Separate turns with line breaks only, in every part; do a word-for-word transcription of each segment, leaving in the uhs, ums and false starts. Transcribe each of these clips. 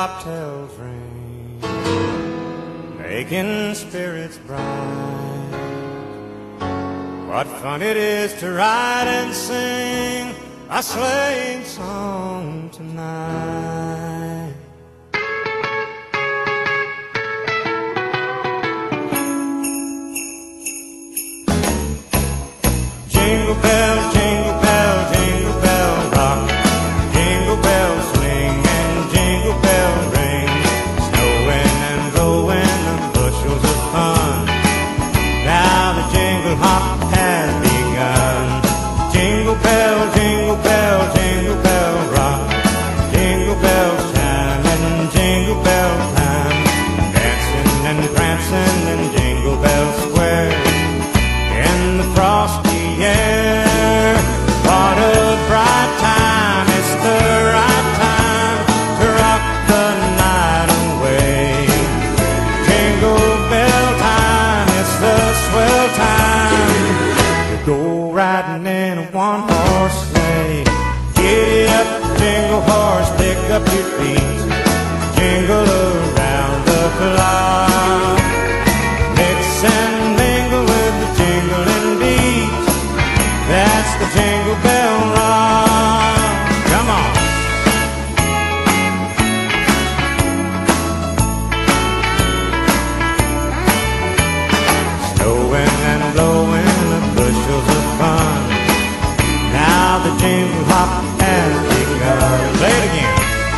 bobtails ring, making spirits bright. What fun it is to ride and sing a sleighing song tonight. Jingle bell, jingle bell, jingle bell rock, jingle bell swing and jingle bell ring, snowing and blowing the bushels of fun. Now the jingle hop has begun. Jingle bell, jingle bell, jingle bell rock, jingle bell chime and jingle bell time, dancing and prancing in Jingle Bell Square in the frosty air. What a bright time, it's the right time to rock the night away. Jingle bell time, it's the swell time to go riding in a one-horse sleigh. Giddy up, jingle horse, pick up your feet, jingle around the clock. Mix and mingle with the jingling beat, that's the Jingle Bell Rock. Come on. Snowing and blowing the bushels of fun. Now the jingle hop has begun. Play it again.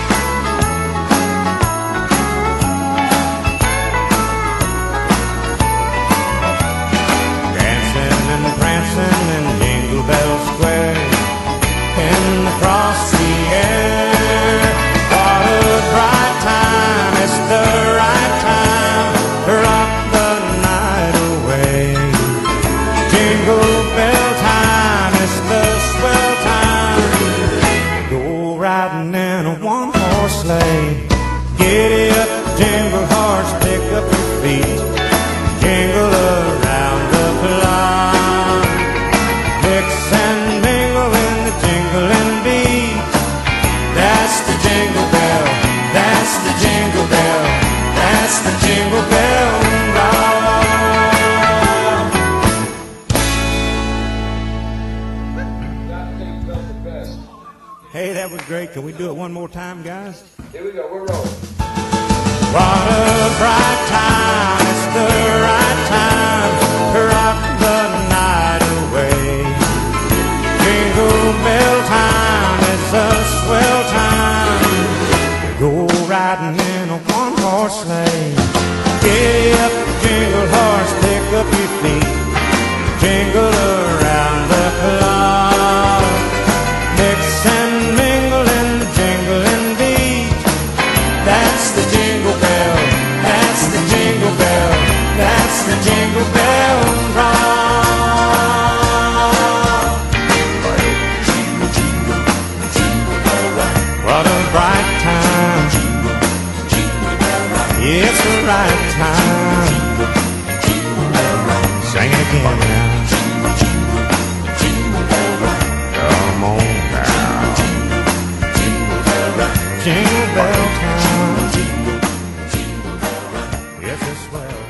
Dancing and prancing in Jingle Bell Square in the frosty air. What a bright time, it's the right time to rock the night away. Jingle bell time, it's the swell time to go riding in a one-horse sleigh. Giddy up, jingle horse, pick up your feet, jingle around the clock. Mix and mingle in the jingling beat, that's the Jingle Bell, that's the Jingle Bell, that's the Jingle Bell Rock. Hey, that was great. Can we do it one more time, guys?
Here we go, we're rolling.
What a bright time, it's the right time to rock the night away. Jingle bell time, it's a swell time to go riding in a one-horse sleigh. Giddy up, jingle horse, pick up your feet, jingle around the clock. Mix and mingle in the jingling beat, that's the Jingle Bell, that's the Jingle Bell, that's the Jingle Bell Rock.
Jingle, jingle, jingle bell rock.
What a bright time,
Jingle, jingle bell rock.
it's the right time.
Jingle, jingle bell rock.
Sing it again now.
Jingle, jingle, jingle bell rock.
Come on now.
Jingle, jingle bell rock.
Jingle bell time,
Jingle, jingle bell rock.
yes it's swell.